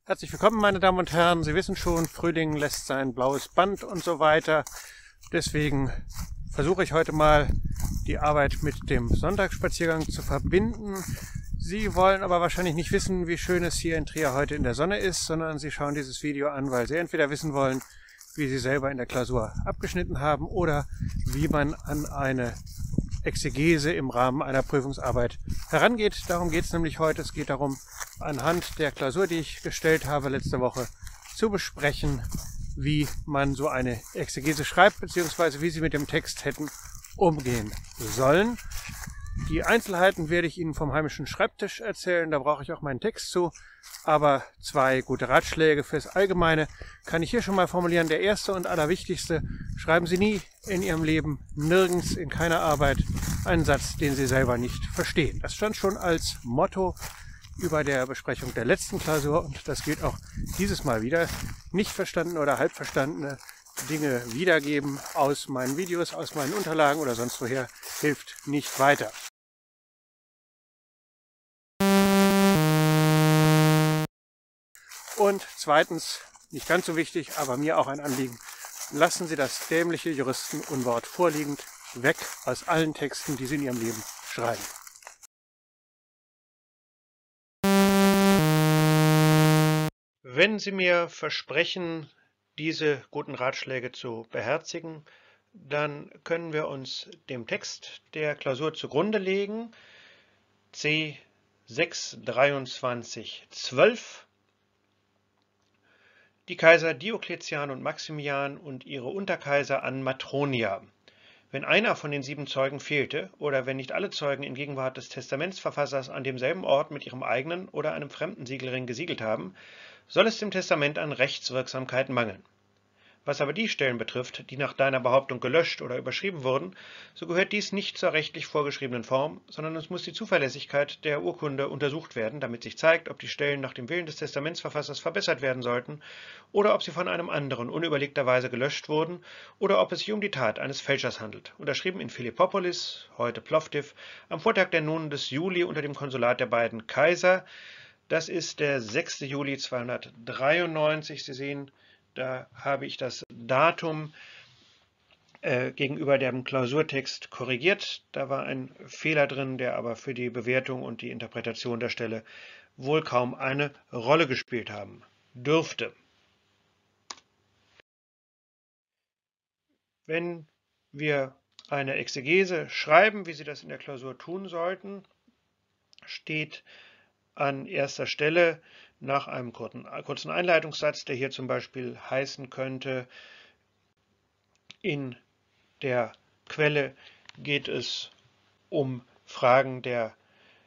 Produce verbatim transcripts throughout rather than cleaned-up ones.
Herzlich willkommen, meine Damen und Herren. Sie wissen schon, Frühling lässt sein blaues Band und so weiter. Deswegen versuche ich heute mal, die Arbeit mit dem Sonntagsspaziergang zu verbinden. Sie wollen aber wahrscheinlich nicht wissen, wie schön es hier in Trier heute in der Sonne ist, sondern Sie schauen dieses Video an, weil Sie entweder wissen wollen, wie Sie selber in der Klausur abgeschnitten haben oder wie man an eine Exegese im Rahmen einer Prüfungsarbeit herangeht. Darum geht es nämlich heute. Es geht darum, anhand der Klausur, die ich gestellt habe letzte Woche, zu besprechen, wie man so eine Exegese schreibt, beziehungsweise wie Sie mit dem Text hätten umgehen sollen. Die Einzelheiten werde ich Ihnen vom heimischen Schreibtisch erzählen, da brauche ich auch meinen Text zu. Aber zwei gute Ratschläge fürs Allgemeine kann ich hier schon mal formulieren. Der erste und allerwichtigste: Schreiben Sie nie in Ihrem Leben, nirgends, in keiner Arbeit, einen Satz, den Sie selber nicht verstehen. Das stand schon als Motto über der Besprechung der letzten Klausur und das gilt auch dieses Mal wieder. Nicht verstandene oder halb verstandene Dinge wiedergeben aus meinen Videos, aus meinen Unterlagen oder sonst woher hilft nicht weiter. Und zweitens, nicht ganz so wichtig, aber mir auch ein Anliegen: Lassen Sie das dämliche Juristenunwort vorliegend, weg aus allen Texten, die Sie in Ihrem Leben schreiben. Wenn Sie mir versprechen, diese guten Ratschläge zu beherzigen, dann können wir uns dem Text der Klausur zugrunde legen. C sechs dreiundzwanzig zwölf. Die Kaiser Diokletian und Maximian und ihre Unterkaiser an Matronia. Wenn einer von den sieben Zeugen fehlte oder wenn nicht alle Zeugen in Gegenwart des Testamentsverfassers an demselben Ort mit ihrem eigenen oder einem fremden Siegelring gesiegelt haben, soll es dem Testament an Rechtswirksamkeit mangeln. Was aber die Stellen betrifft, die nach deiner Behauptung gelöscht oder überschrieben wurden, so gehört dies nicht zur rechtlich vorgeschriebenen Form, sondern es muss die Zuverlässigkeit der Urkunde untersucht werden, damit sich zeigt, ob die Stellen nach dem Willen des Testamentsverfassers verbessert werden sollten oder ob sie von einem anderen unüberlegterweise gelöscht wurden oder ob es sich um die Tat eines Fälschers handelt. Unterschrieben in Philippopolis, heute Plovdiv, am Vortag der Nonen des Juli unter dem Konsulat der beiden Kaiser. Das ist der sechste Juli zweihundertdreiundneunzig. Sie sehen, da habe ich das Datum äh, gegenüber dem Klausurtext korrigiert. Da war ein Fehler drin, der aber für die Bewertung und die Interpretation der Stelle wohl kaum eine Rolle gespielt haben dürfte. Wenn wir eine Exegese schreiben, wie Sie das in der Klausur tun sollten, steht an erster Stelle nach einem kurzen Einleitungssatz, der hier zum Beispiel heißen könnte: In der Quelle geht es um Fragen der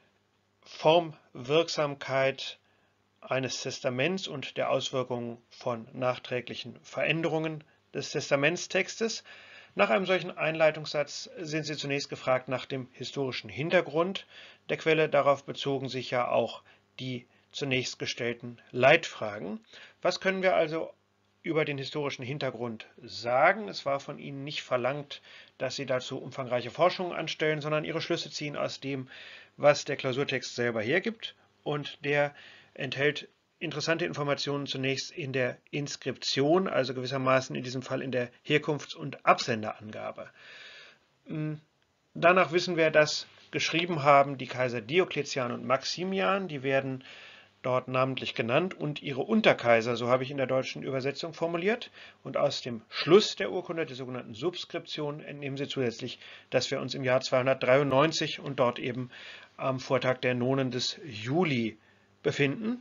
Formwirksamkeit eines Testaments und der Auswirkungen von nachträglichen Veränderungen des Testamentstextes. Nach einem solchen Einleitungssatz sind Sie zunächst gefragt nach dem historischen Hintergrund der Quelle. Darauf bezogen sich ja auch die zunächst gestellten Leitfragen. Was können wir also über den historischen Hintergrund sagen? Es war von Ihnen nicht verlangt, dass Sie dazu umfangreiche Forschungen anstellen, sondern Ihre Schlüsse ziehen aus dem, was der Klausurtext selber hergibt. Und der enthält interessante Informationen zunächst in der Inskription, also gewissermaßen in diesem Fall in der Herkunfts- und Absenderangabe. Danach wissen wir, dass geschrieben haben die Kaiser Diokletian und Maximian, die werden dort namentlich genannt, und ihre Unterkaiser, so habe ich in der deutschen Übersetzung formuliert. Und aus dem Schluss der Urkunde, der sogenannten Subskription, entnehmen Sie zusätzlich, dass wir uns im Jahr zweihundertdreiundneunzig und dort eben am Vortag der Nonen des Juli befinden.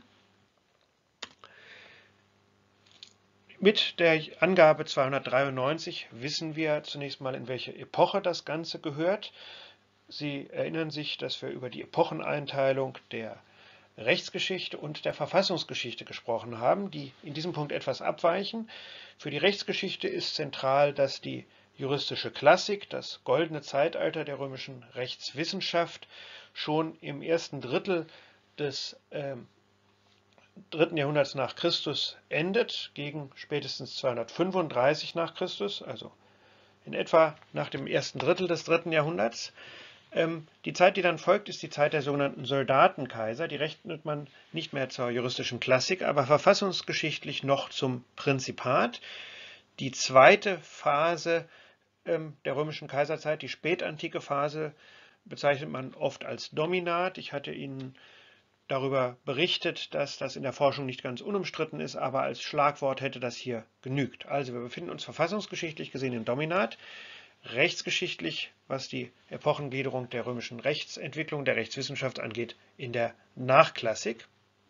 Mit der Angabe zweihundertdreiundneunzig wissen wir zunächst mal, in welche Epoche das Ganze gehört. Sie erinnern sich, dass wir über die Epocheneinteilung der Rechtsgeschichte und der Verfassungsgeschichte gesprochen haben, die in diesem Punkt etwas abweichen. Für die Rechtsgeschichte ist zentral, dass die juristische Klassik, das goldene Zeitalter der römischen Rechtswissenschaft, schon im ersten Drittel des äh, dritten Jahrhunderts nach Christus endet, gegen spätestens zweihundertfünfunddreißig nach Christus, also in etwa nach dem ersten Drittel des dritten Jahrhunderts. Ähm, die Zeit, die dann folgt, ist die Zeit der sogenannten Soldatenkaiser. Die rechnet man nicht mehr zur juristischen Klassik, aber verfassungsgeschichtlich noch zum Prinzipat. Die zweite Phase ähm, der römischen Kaiserzeit, die spätantike Phase, bezeichnet man oft als Dominat. Ich hatte Ihnen darüber berichtet, dass das in der Forschung nicht ganz unumstritten ist, aber als Schlagwort hätte das hier genügt. Also wir befinden uns verfassungsgeschichtlich gesehen im Dominat, rechtsgeschichtlich, was die Epochengliederung der römischen Rechtsentwicklung, der Rechtswissenschaft angeht, in der Nachklassik.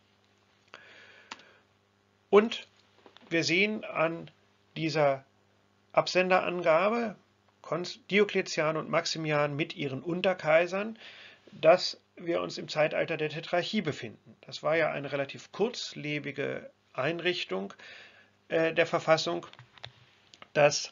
Und wir sehen an dieser Absenderangabe, Diokletian und Maximian mit ihren Unterkaisern, dass wir uns im Zeitalter der Tetrarchie befinden. Das war ja eine relativ kurzlebige Einrichtung äh, der Verfassung, dass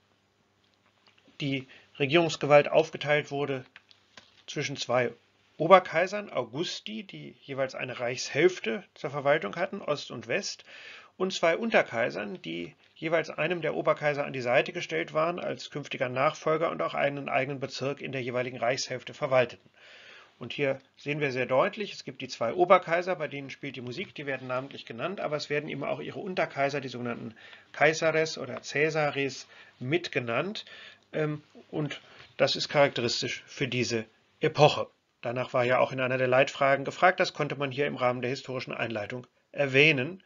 die Regierungsgewalt aufgeteilt wurde zwischen zwei Oberkaisern, Augusti, die jeweils eine Reichshälfte zur Verwaltung hatten, Ost und West, und zwei Unterkaisern, die jeweils einem der Oberkaiser an die Seite gestellt waren als künftiger Nachfolger und auch einen eigenen Bezirk in der jeweiligen Reichshälfte verwalteten. Und hier sehen wir sehr deutlich, es gibt die zwei Oberkaiser, bei denen spielt die Musik, die werden namentlich genannt, aber es werden eben auch ihre Unterkaiser, die sogenannten Caesares oder Caesares, mitgenannt. Und das ist charakteristisch für diese Epoche. Danach war ja auch in einer der Leitfragen gefragt, das konnte man hier im Rahmen der historischen Einleitung erwähnen.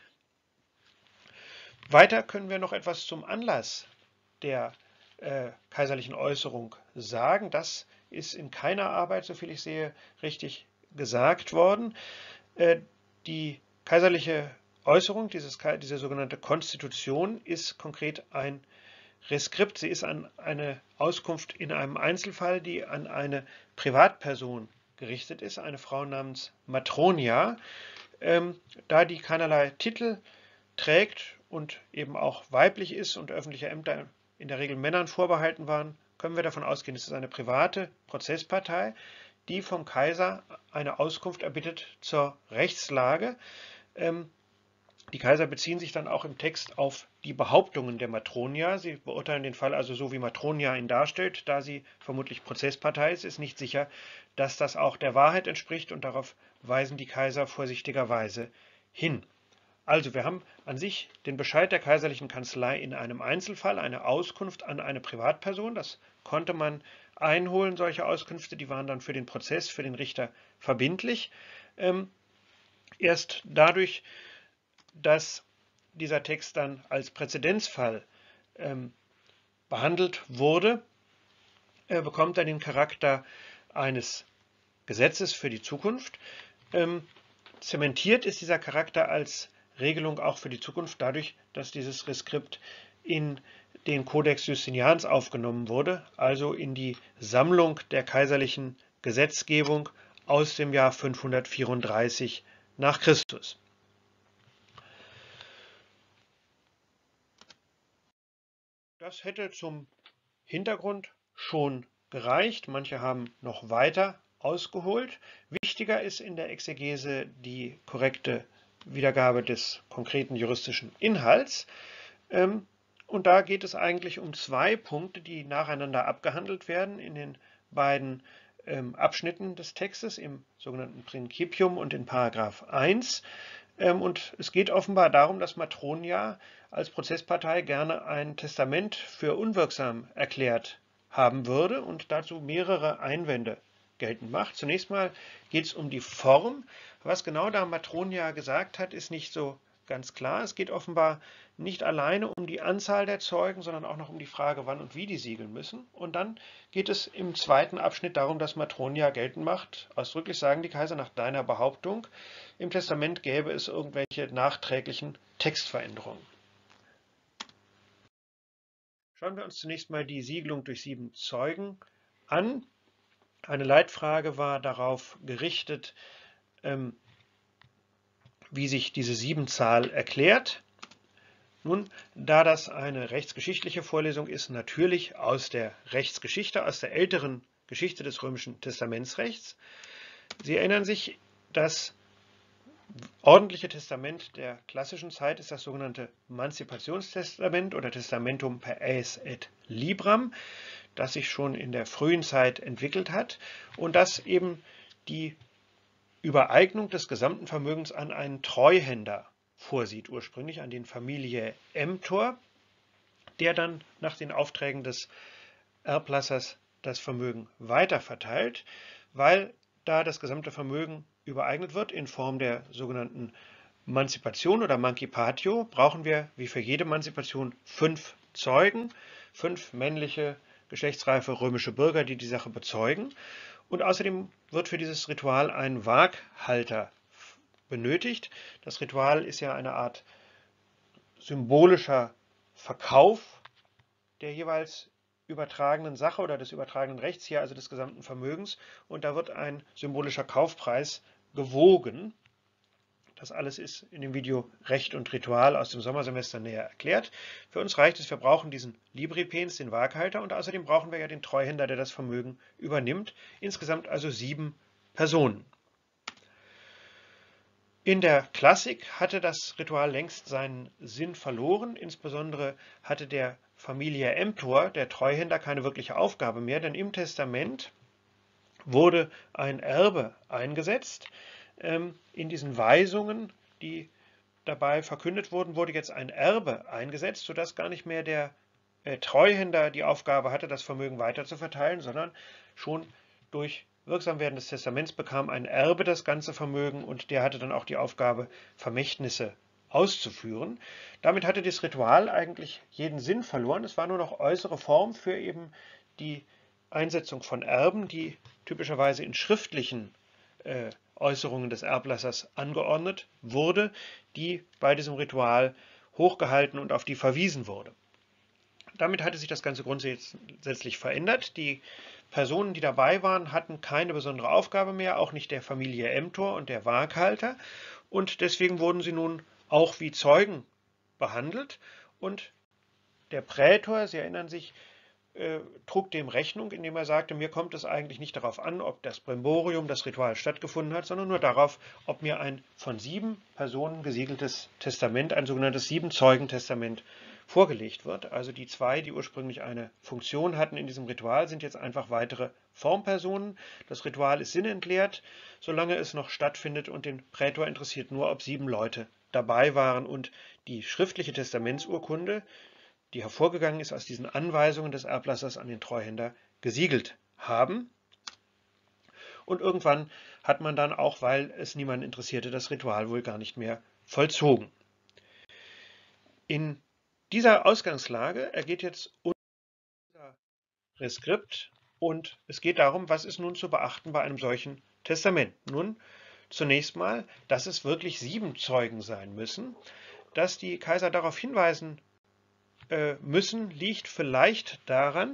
Weiter können wir noch etwas zum Anlass der äh, kaiserlichen Äußerung sagen. Das ist in keiner Arbeit, soviel ich sehe, richtig gesagt worden. Äh, die kaiserliche Äußerung, dieses, diese sogenannte Konstitution, ist konkret ein Reskript. Sie ist an eine Auskunft in einem Einzelfall, die an eine Privatperson gerichtet ist, eine Frau namens Matronia. Ähm, da die keinerlei Titel trägt und eben auch weiblich ist und öffentliche Ämter in der Regel Männern vorbehalten waren, können wir davon ausgehen, es ist eine private Prozesspartei, die vom Kaiser eine Auskunft erbittet zur Rechtslage. Ähm, Die Kaiser beziehen sich dann auch im Text auf die Behauptungen der Matronia. Sie beurteilen den Fall also so, wie Matronia ihn darstellt. Da sie vermutlich Prozesspartei ist, ist nicht sicher, dass das auch der Wahrheit entspricht, und darauf weisen die Kaiser vorsichtigerweise hin. Also wir haben an sich den Bescheid der kaiserlichen Kanzlei in einem Einzelfall, eine Auskunft an eine Privatperson. Das konnte man einholen, solche Auskünfte, die waren dann für den Prozess, für den Richter verbindlich. Ähm, erst dadurch, dass dieser Text dann als Präzedenzfall ähm, behandelt wurde, äh, bekommt er den Charakter eines Gesetzes für die Zukunft. Ähm, zementiert ist dieser Charakter als Regelung auch für die Zukunft dadurch, dass dieses Reskript in den Codex Justinians aufgenommen wurde, also in die Sammlung der kaiserlichen Gesetzgebung aus dem Jahr fünfhundertvierunddreißig nach Christus. Das hätte zum Hintergrund schon gereicht. Manche haben noch weiter ausgeholt. Wichtiger ist in der Exegese die korrekte Wiedergabe des konkreten juristischen Inhalts. Und da geht es eigentlich um zwei Punkte, die nacheinander abgehandelt werden in den beiden Abschnitten des Textes, im sogenannten Principium und in Paragraph eins. Und es geht offenbar darum, dass Matronia als Prozesspartei gerne ein Testament für unwirksam erklärt haben würde und dazu mehrere Einwände geltend macht. Zunächst mal geht es um die Form. Was genau da Matronia gesagt hat, ist nicht so ganz klar. Es geht offenbar nicht alleine um die Anzahl der Zeugen, sondern auch noch um die Frage, wann und wie die siegeln müssen. Und dann geht es im zweiten Abschnitt darum, dass Matronia geltend macht. Ausdrücklich sagen die Kaiser, nach deiner Behauptung, im Testament gäbe es irgendwelche nachträglichen Textveränderungen. Schauen wir uns zunächst mal die Siegelung durch sieben Zeugen an. Eine Leitfrage war darauf gerichtet, ähm, wie sich diese Siebenzahl erklärt. Nun, da das eine rechtsgeschichtliche Vorlesung ist, natürlich aus der Rechtsgeschichte, aus der älteren Geschichte des römischen Testamentsrechts. Sie erinnern sich, das ordentliche Testament der klassischen Zeit ist das sogenannte Manzipationstestament oder Testamentum per eis et libram. das sich schon in der frühen Zeit entwickelt hat und das eben die Übereignung des gesamten Vermögens an einen Treuhänder vorsieht, ursprünglich an den Familie Emtor, der dann nach den Aufträgen des Erblassers das Vermögen weiterverteilt, weil da das gesamte Vermögen übereignet wird in Form der sogenannten Manzipation oder Mancipatio, brauchen wir wie für jede Manzipation fünf Zeugen, fünf männliche, geschlechtsreife römische Bürger, die die Sache bezeugen. Und außerdem wird für dieses Ritual ein Waaghalter benötigt. Das Ritual ist ja eine Art symbolischer Verkauf der jeweils übertragenen Sache oder des übertragenen Rechts, hier also des gesamten Vermögens. Und da wird ein symbolischer Kaufpreis gewogen. Das alles ist in dem Video Recht und Ritual aus dem Sommersemester näher erklärt. Für uns reicht es, wir brauchen diesen Libripens, den Waaghalter, und außerdem brauchen wir ja den Treuhänder, der das Vermögen übernimmt. Insgesamt also sieben Personen. In der Klassik hatte das Ritual längst seinen Sinn verloren. Insbesondere hatte der Familie Emtor, der Treuhänder, keine wirkliche Aufgabe mehr, denn im Testament wurde ein Erbe eingesetzt. In diesen Weisungen, die dabei verkündet wurden, wurde jetzt ein Erbe eingesetzt, sodass gar nicht mehr der Treuhänder die Aufgabe hatte, das Vermögen weiter zu verteilen, sondern schon durch Wirksamwerden des Testaments bekam ein Erbe das ganze Vermögen und der hatte dann auch die Aufgabe, Vermächtnisse auszuführen. Damit hatte das Ritual eigentlich jeden Sinn verloren. Es war nur noch äußere Form für eben die Einsetzung von Erben, die typischerweise in schriftlichen äh, Äußerungen des Erblassers angeordnet wurde, die bei diesem Ritual hochgehalten und auf die verwiesen wurde. Damit hatte sich das Ganze grundsätzlich verändert. Die Personen, die dabei waren, hatten keine besondere Aufgabe mehr, auch nicht der Familie Emtor und der Waaghalter. Und deswegen wurden sie nun auch wie Zeugen behandelt. Und der Prätor, Sie erinnern sich, äh, trug dem Rechnung, indem er sagte, mir kommt es eigentlich nicht darauf an, ob das Brimborium, das Ritual stattgefunden hat, sondern nur darauf, ob mir ein von sieben Personen gesiegeltes Testament, ein sogenanntes Sieben-Zeugen-Testament, vorgelegt wird. Also die zwei, die ursprünglich eine Funktion hatten in diesem Ritual, sind jetzt einfach weitere Formpersonen. Das Ritual ist sinnentleert, solange es noch stattfindet und den Prätor interessiert nur, ob sieben Leute dabei waren und die schriftliche Testamentsurkunde, die hervorgegangen ist aus diesen Anweisungen des Erblassers an den Treuhänder, gesiegelt haben. Und irgendwann hat man dann auch, weil es niemanden interessierte, das Ritual wohl gar nicht mehr vollzogen. In dieser Ausgangslage ergeht jetzt unser Reskript und es geht darum, was ist nun zu beachten bei einem solchen Testament. Nun, zunächst mal, dass es wirklich sieben Zeugen sein müssen. Dass die Kaiser darauf hinweisen äh, müssen, liegt vielleicht daran,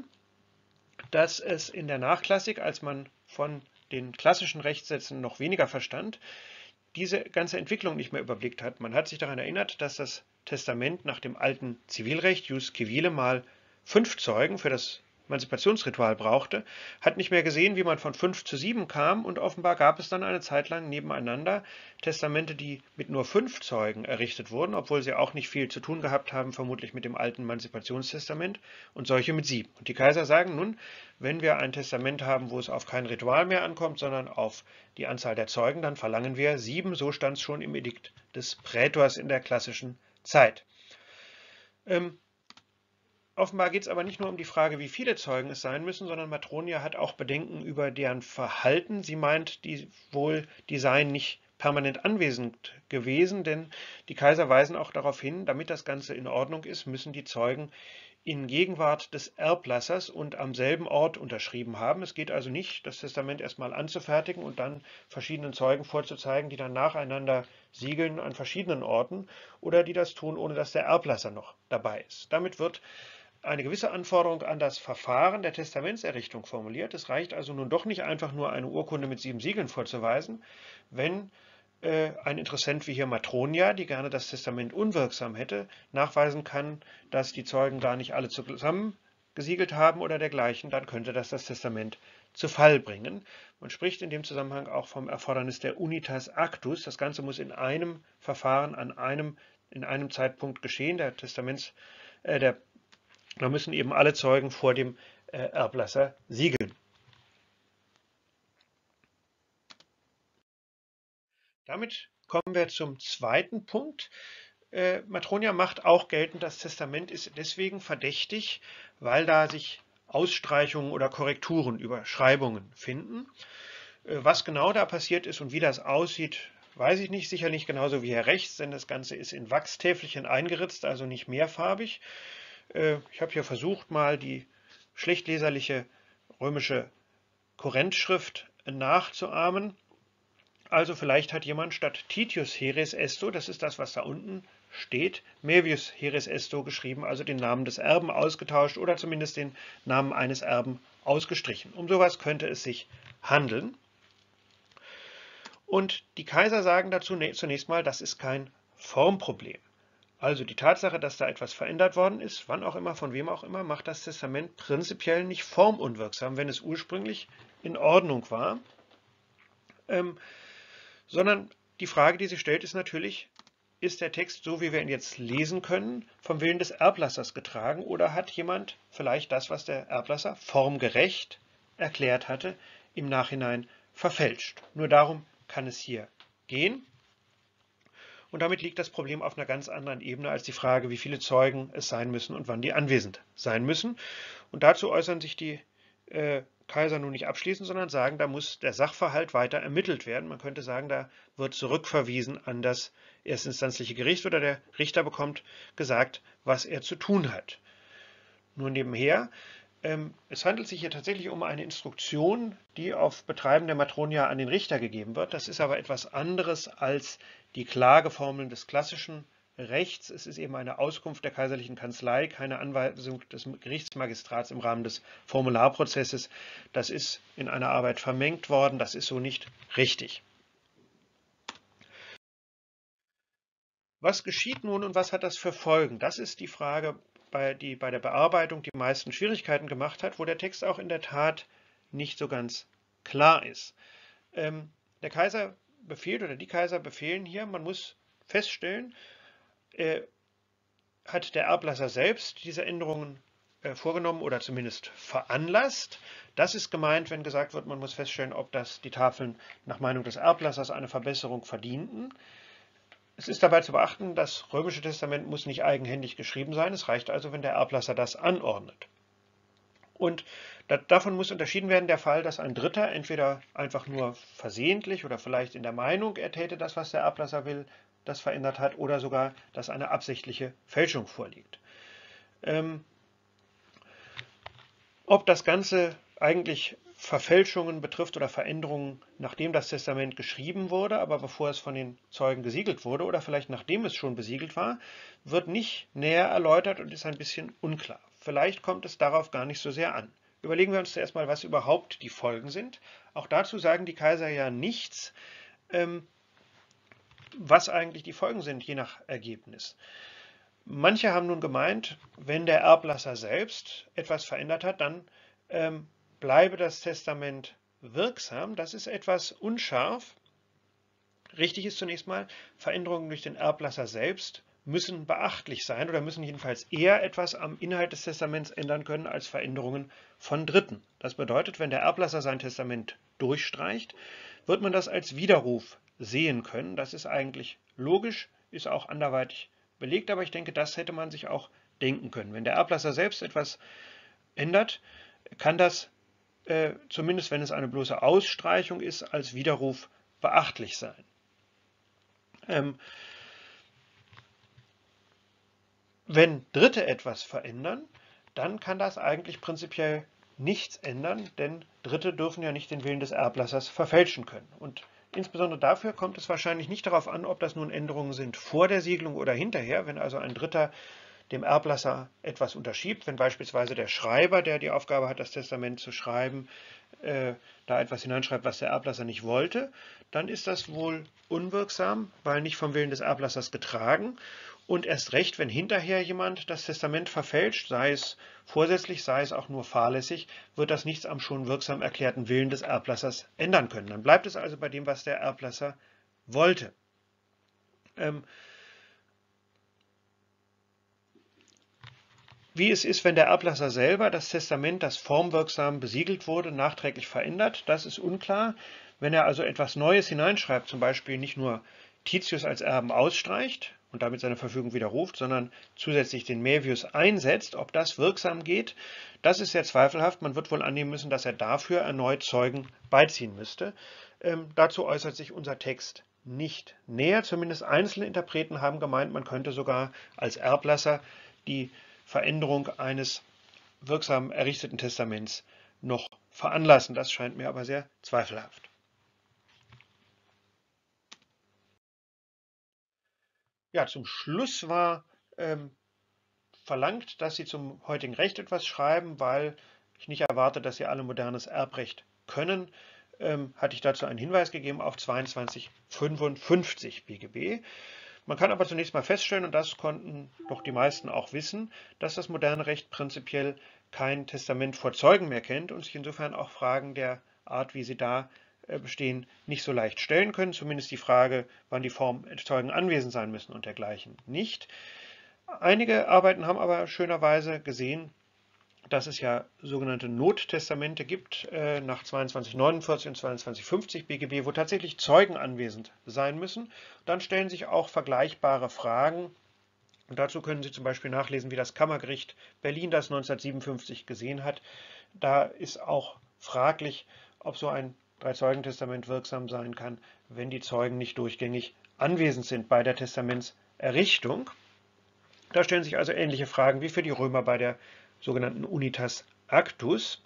dass es in der Nachklassik, als man von den klassischen Rechtssätzen noch weniger verstand, diese ganze Entwicklung nicht mehr überblickt hat. Man hat sich daran erinnert, dass das Testament nach dem alten Zivilrecht, Jus civile, mal fünf Zeugen für das Emanzipationsritual brauchte, hat nicht mehr gesehen, wie man von fünf zu sieben kam und offenbar gab es dann eine Zeit lang nebeneinander Testamente, die mit nur fünf Zeugen errichtet wurden, obwohl sie auch nicht viel zu tun gehabt haben, vermutlich mit dem alten Emanzipationstestament, und solche mit sieben. Und die Kaiser sagen nun, wenn wir ein Testament haben, wo es auf kein Ritual mehr ankommt, sondern auf die Anzahl der Zeugen, dann verlangen wir sieben, so stand es schon im Edikt des Prätors in der klassischen Zeit. Ähm, Offenbar geht es aber nicht nur um die Frage, wie viele Zeugen es sein müssen, sondern Matronia hat auch Bedenken über deren Verhalten. Sie meint, die wohl, die seien nicht permanent anwesend gewesen, denn die Kaiser weisen auch darauf hin, damit das Ganze in Ordnung ist, müssen die Zeugen in Gegenwart des Erblassers und am selben Ort unterschrieben haben. Es geht also nicht, das Testament erstmal anzufertigen und dann verschiedenen Zeugen vorzuzeigen, die dann nacheinander siegeln an verschiedenen Orten oder die das tun, ohne dass der Erblasser noch dabei ist. Damit wird eine gewisse Anforderung an das Verfahren der Testamentserrichtung formuliert. Es reicht also nun doch nicht einfach nur eine Urkunde mit sieben Siegeln vorzuweisen, wenn äh, ein Interessent wie hier Matronia, die gerne das Testament unwirksam hätte, nachweisen kann, dass die Zeugen gar nicht alle zusammen gesiegelt haben oder dergleichen, dann könnte das das Testament zu Fall bringen. Man spricht in dem Zusammenhang auch vom Erfordernis der Unitas Actus. Das Ganze muss in einem Verfahren an einem, in einem Zeitpunkt geschehen. Der Testaments, äh, der Da müssen eben alle Zeugen vor dem äh, Erblasser siegeln. Damit kommen wir zum zweiten Punkt. Äh, Matronia macht auch geltend, das Testament ist deswegen verdächtig, weil da sich Ausstreichungen oder Korrekturen, Überschreibungen finden. Äh, was genau da passiert ist und wie das aussieht, weiß ich nicht. Sicher nicht genauso wie hier rechts, denn das Ganze ist in Wachstäfelchen eingeritzt, also nicht mehrfarbig. Äh, ich habe hier versucht, mal die schlecht leserliche römische Korinthschrift nachzuahmen. Also vielleicht hat jemand statt Titius Heres Esto, das ist das, was da unten steht, Mevius Heres Esto geschrieben, also den Namen des Erben ausgetauscht oder zumindest den Namen eines Erben ausgestrichen. Um sowas könnte es sich handeln. Und die Kaiser sagen dazu zunächst mal, das ist kein Formproblem. Also die Tatsache, dass da etwas verändert worden ist, wann auch immer, von wem auch immer, macht das Testament prinzipiell nicht formunwirksam, wenn es ursprünglich in Ordnung war. Ähm, sondern die Frage, die sich stellt, ist natürlich, ist der Text, so wie wir ihn jetzt lesen können, vom Willen des Erblassers getragen oder hat jemand vielleicht das, was der Erblasser formgerecht erklärt hatte, im Nachhinein verfälscht? Nur darum kann es hier gehen. Und damit liegt das Problem auf einer ganz anderen Ebene als die Frage, wie viele Zeugen es sein müssen und wann die anwesend sein müssen. Und dazu äußern sich die äh, Kaiser nun nicht abschließen, sondern sagen, da muss der Sachverhalt weiter ermittelt werden. Man könnte sagen, da wird zurückverwiesen an das erstinstanzliche Gericht oder der Richter bekommt gesagt, was er zu tun hat. Nur nebenher, ähm, es handelt sich hier tatsächlich um eine Instruktion, die auf Betreiben der Matronia an den Richter gegeben wird. Das ist aber etwas anderes als die Klageformeln des klassischen Rechts. Es ist eben eine Auskunft der kaiserlichen Kanzlei, keine Anweisung des Gerichtsmagistrats im Rahmen des Formularprozesses. Das ist in einer Arbeit vermengt worden, das ist so nicht richtig. Was geschieht nun und was hat das für Folgen? Das ist die Frage, bei, die bei der Bearbeitung die meisten Schwierigkeiten gemacht hat, wo der Text auch in der Tat nicht so ganz klar ist. Ähm, der Kaiser befiehlt oder die Kaiser befehlen hier, man muss feststellen, äh, hat der Erblasser selbst diese Änderungen äh, vorgenommen oder zumindest veranlasst. Das ist gemeint, wenn gesagt wird, man muss feststellen, ob das die Tafeln nach Meinung des Erblassers eine Verbesserung verdienten. Es ist dabei zu beachten, das Römische Testament muss nicht eigenhändig geschrieben sein. Es reicht also, wenn der Erblasser das anordnet. Und da, davon muss unterschieden werden der Fall, dass ein Dritter entweder einfach nur versehentlich oder vielleicht in der Meinung, er täte das, was der Erblasser will, das verändert hat, oder sogar, dass eine absichtliche Fälschung vorliegt. Ähm, ob das Ganze eigentlich Verfälschungen betrifft oder Veränderungen, nachdem das Testament geschrieben wurde, aber bevor es von den Zeugen gesiegelt wurde oder vielleicht nachdem es schon besiegelt war, wird nicht näher erläutert und ist ein bisschen unklar. Vielleicht kommt es darauf gar nicht so sehr an. Überlegen wir uns zuerst mal, was überhaupt die Folgen sind. Auch dazu sagen die Kaiser ja nichts, ähm, was eigentlich die Folgen sind, je nach Ergebnis. Manche haben nun gemeint, wenn der Erblasser selbst etwas verändert hat, dann ähm, bleibe das Testament wirksam. Das ist etwas unscharf. Richtig ist zunächst mal, Veränderungen durch den Erblasser selbst müssen beachtlich sein oder müssen jedenfalls eher etwas am Inhalt des Testaments ändern können als Veränderungen von Dritten. Das bedeutet, wenn der Erblasser sein Testament durchstreicht, wird man das als Widerruf sehen können. Das ist eigentlich logisch, ist auch anderweitig belegt, aber ich denke, das hätte man sich auch denken können. Wenn der Erblasser selbst etwas ändert, kann das äh, zumindest wenn es eine bloße Ausstreichung ist, als Widerruf beachtlich sein. Ähm, wenn Dritte etwas verändern, dann kann das eigentlich prinzipiell nichts ändern, denn Dritte dürfen ja nicht den Willen des Erblassers verfälschen können. Und insbesondere dafür kommt es wahrscheinlich nicht darauf an, ob das nun Änderungen sind vor der Siegelung oder hinterher. Wenn also ein Dritter dem Erblasser etwas unterschiebt, wenn beispielsweise der Schreiber, der die Aufgabe hat, das Testament zu schreiben, äh, da etwas hineinschreibt, was der Erblasser nicht wollte, dann ist das wohl unwirksam, weil nicht vom Willen des Erblassers getragen. Und erst recht, wenn hinterher jemand das Testament verfälscht, sei es vorsätzlich, sei es auch nur fahrlässig, wird das nichts am schon wirksam erklärten Willen des Erblassers ändern können. Dann bleibt es also bei dem, was der Erblasser wollte. Ähm, Wie es ist, wenn der Erblasser selber das Testament, das formwirksam besiegelt wurde, nachträglich verändert, das ist unklar. Wenn er also etwas Neues hineinschreibt, zum Beispiel nicht nur Titius als Erben ausstreicht und damit seine Verfügung widerruft, sondern zusätzlich den Maevius einsetzt, ob das wirksam geht, das ist sehr zweifelhaft. Man wird wohl annehmen müssen, dass er dafür erneut Zeugen beiziehen müsste. Ähm, dazu äußert sich unser Text nicht näher. Zumindest einzelne Interpreten haben gemeint, man könnte sogar als Erblasser die Veränderung eines wirksam errichteten Testaments noch veranlassen. Das scheint mir aber sehr zweifelhaft. Ja, zum Schluss war ähm, verlangt, dass Sie zum heutigen Recht etwas schreiben, weil ich nicht erwarte, dass Sie alle modernes Erbrecht können. Ähm, hatte ich dazu einen Hinweis gegeben auf zweiundzwanzig fünfundfünfzig B G B. Man kann aber zunächst mal feststellen, und das konnten doch die meisten auch wissen, dass das moderne Recht prinzipiell kein Testament vor Zeugen mehr kennt und sich insofern auch Fragen der Art, wie sie da bestehen, nicht so leicht stellen können. Zumindest die Frage, wann die Formzeugen anwesend sein müssen und dergleichen nicht. Einige Arbeiten haben aber schönerweise gesehen, dass es ja sogenannte Nottestamente gibt äh, nach zweiundzwanzig neunundvierzig und zweiundzwanzig fünfzig B G B, wo tatsächlich Zeugen anwesend sein müssen. Dann stellen sich auch vergleichbare Fragen. Und dazu können Sie zum Beispiel nachlesen, wie das Kammergericht Berlin das neunzehnhundertsiebenundfünfzig gesehen hat. Da ist auch fraglich, ob so ein Drei-Zeugen-Testament wirksam sein kann, wenn die Zeugen nicht durchgängig anwesend sind bei der Testamentserrichtung. Da stellen sich also ähnliche Fragen wie für die Römer bei der sogenannten Unitas Actus.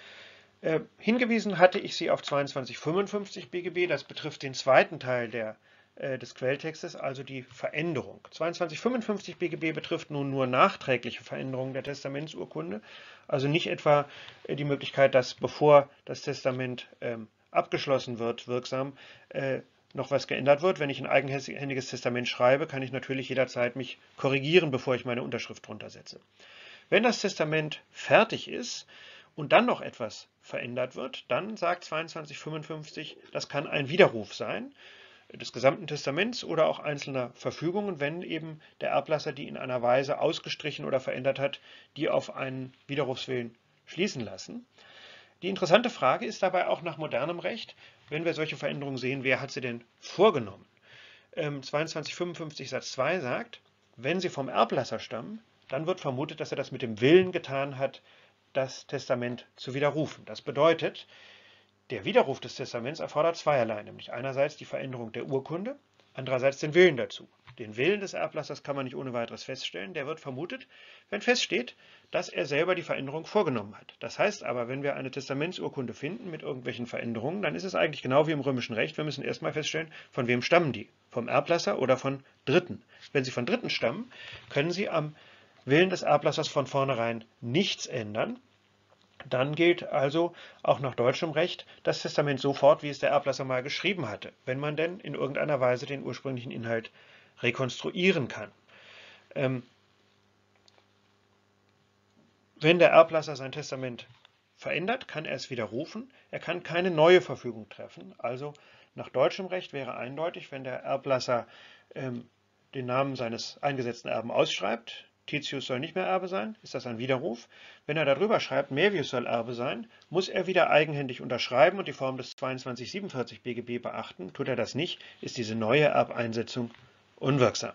Äh, hingewiesen hatte ich Sie auf zweiundzwanzig fünfundfünfzig B G B, das betrifft den zweiten Teil der, äh, des Quelltextes, also die Veränderung. zweiundzwanzig fünfundfünfzig B G B betrifft nun nur nachträgliche Veränderungen der Testamentsurkunde, also nicht etwa äh, die Möglichkeit, dass bevor das Testament äh, abgeschlossen wird, wirksam, äh, noch was geändert wird. Wenn ich ein eigenhändiges Testament schreibe, kann ich natürlich jederzeit mich korrigieren, bevor ich meine Unterschrift drunter setze. Wenn das Testament fertig ist und dann noch etwas verändert wird, dann sagt zweiundzwanzig fünfundfünfzig, das kann ein Widerruf sein des gesamten Testaments oder auch einzelner Verfügungen, wenn eben der Erblasser die in einer Weise ausgestrichen oder verändert hat, die auf einen Widerrufswillen schließen lassen. Die interessante Frage ist dabei auch nach modernem Recht, wenn wir solche Veränderungen sehen, wer hat sie denn vorgenommen? Ähm, zweiundzwanzig fünfundfünfzig Satz zwei sagt, wenn sie vom Erblasser stammen, dann wird vermutet, dass er das mit dem Willen getan hat, das Testament zu widerrufen. Das bedeutet, der Widerruf des Testaments erfordert zweierlei, nämlich einerseits die Veränderung der Urkunde, andererseits den Willen dazu. Den Willen des Erblassers kann man nicht ohne weiteres feststellen, der wird vermutet, wenn feststeht, dass er selber die Veränderung vorgenommen hat. Das heißt aber, wenn wir eine Testamentsurkunde finden mit irgendwelchen Veränderungen, dann ist es eigentlich genau wie im römischen Recht, wir müssen erstmal feststellen, von wem stammen die? Vom Erblasser oder von Dritten? Wenn sie von Dritten stammen, können sie am Willen des Erblassers von vornherein nichts ändern. Dann gilt also auch nach deutschem Recht das Testament so fort, wie es der Erblasser mal geschrieben hatte, wenn man denn in irgendeiner Weise den ursprünglichen Inhalt rekonstruieren kann. Ähm, wenn der Erblasser sein Testament verändert, kann er es widerrufen. Er kann keine neue Verfügung treffen. Also nach deutschem Recht wäre eindeutig, wenn der Erblasser ähm, den Namen seines eingesetzten Erben ausschreibt, Titius soll nicht mehr Erbe sein, ist das ein Widerruf. Wenn er darüber schreibt, Maevius soll Erbe sein, muss er wieder eigenhändig unterschreiben und die Form des zweiundzwanzig siebenundvierzig B G B beachten. Tut er das nicht, ist diese neue Erbeinsetzung unwirksam.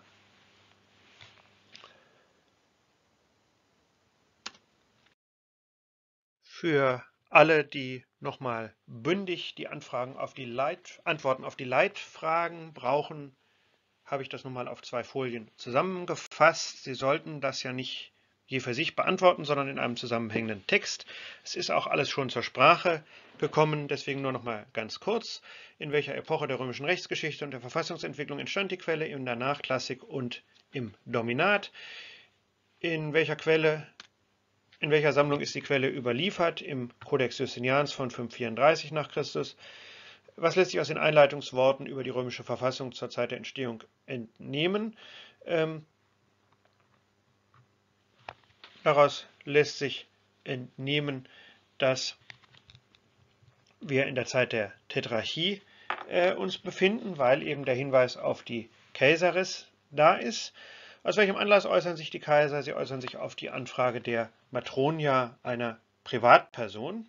Für alle, die nochmal bündig die Anfragen auf die Leit Antworten auf die Leitfragen brauchen, habe ich das nochmal auf zwei Folien zusammengefasst. Sie sollten das ja nicht je für sich beantworten, sondern in einem zusammenhängenden Text. Es ist auch alles schon zur Sprache gekommen, deswegen nur nochmal ganz kurz. In welcher Epoche der römischen Rechtsgeschichte und der Verfassungsentwicklung entstand die Quelle? In der Nachklassik und im Dominat. In welcher Quelle, in welcher Sammlung ist die Quelle überliefert? Im Codex Justinians von fünfhundertvierunddreißig nach Christus. Was lässt sich aus den Einleitungsworten über die römische Verfassung zur Zeit der Entstehung entnehmen? Ähm, daraus lässt sich entnehmen, dass wir in der Zeit der Tetrarchie äh, uns befinden, weil eben der Hinweis auf die Caesaris da ist. Aus welchem Anlass äußern sich die Kaiser? Sie äußern sich auf die Anfrage der Matronia, einer Privatperson.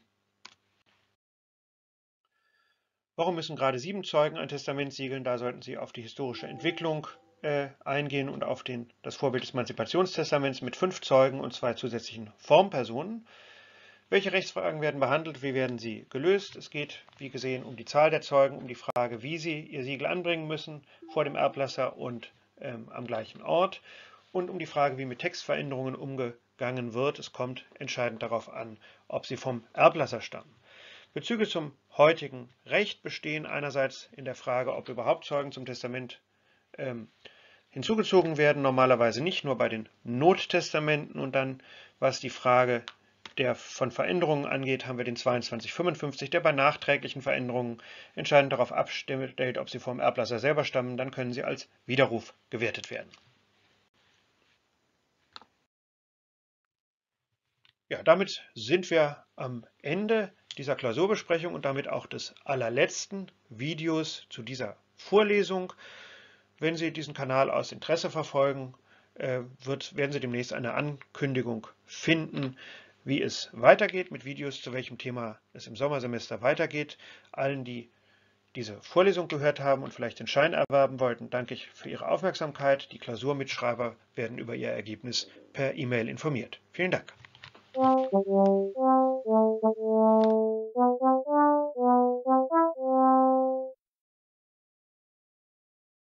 Warum müssen gerade sieben Zeugen ein Testament siegeln? Da sollten Sie auf die historische Entwicklung äh, eingehen und auf den, das Vorbild des Emanzipationstestaments mit fünf Zeugen und zwei zusätzlichen Formpersonen. Welche Rechtsfragen werden behandelt? Wie werden sie gelöst? Es geht, wie gesehen, um die Zahl der Zeugen, um die Frage, wie sie ihr Siegel anbringen müssen vor dem Erblasser und ähm, am gleichen Ort und um die Frage, wie mit Textveränderungen umgegangen wird. Es kommt entscheidend darauf an, ob sie vom Erblasser stammen. Bezüge zum heutigen Recht bestehen einerseits in der Frage, ob überhaupt Zeugen zum Testament ähm, hinzugezogen werden, normalerweise nicht, nur bei den Nottestamenten, und dann, was die Frage der von Veränderungen angeht, haben wir den zweiundzwanzig fünfundfünfzig, der bei nachträglichen Veränderungen entscheidend darauf abstellt, ob sie vom Erblasser selber stammen, dann können sie als Widerruf gewertet werden. Ja, damit sind wir am Ende dieser Klausurbesprechung und damit auch des allerletzten Videos zu dieser Vorlesung. Wenn Sie diesen Kanal aus Interesse verfolgen, wird, werden Sie demnächst eine Ankündigung finden, wie es weitergeht mit Videos, zu welchem Thema es im Sommersemester weitergeht. Allen, die diese Vorlesung gehört haben und vielleicht den Schein erwerben wollten, danke ich für Ihre Aufmerksamkeit. Die Klausurmitschreiber werden über ihr Ergebnis per E-Mail informiert. Vielen Dank.